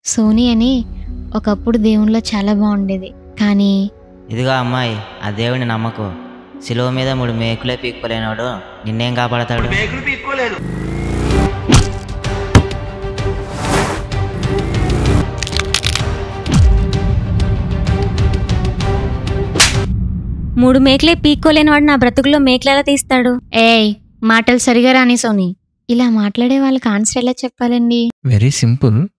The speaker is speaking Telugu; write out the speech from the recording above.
సోనీ అని ఒకప్పుడు దేవునిలో చాలా బాగుండేది. కానీ ఇదిగో అమ్మాయి, ఆ దేవుడిని నమ్మకు. శిలువ మీద 3 మేకులే పీక్కోలేనోడు నిన్నేం కాపాడతాడు? మేకులు పీక్కోలేదు. మూడు మేకలే పీక్కోలేనివాడు నా బ్రతుకులో మేకలెలా తీస్తాడు? ఏయ్, మాటలు సరిగా రాని సోనీ. ఇలా మాట్లాడే వాళ్ళకి ఆన్సర్ ఎలా చెప్పాలండి? Very simple.